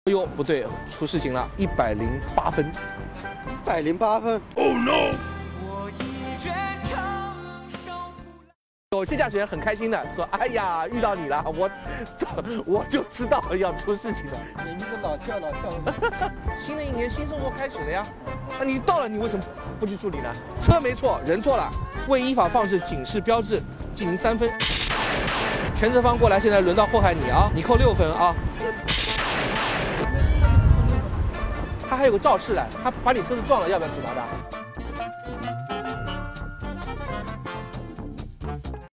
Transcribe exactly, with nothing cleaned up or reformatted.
哎呦，不对，出事情了，一百零八分， 一百零八分。 Oh no！ 有些驾驶员很开心的说：“哎呀，遇到你了，我我就知道要出事情的。 你是老跳老跳。 新的一年新生活开始了呀，那你到了，你为什么不去处理呢？车没错，人错了，未依法放置警示标志进行三分。全责方过来，现在轮到祸害你啊，你扣六分啊。他还有个肇事的，他把你车子撞了，要不要处罚他？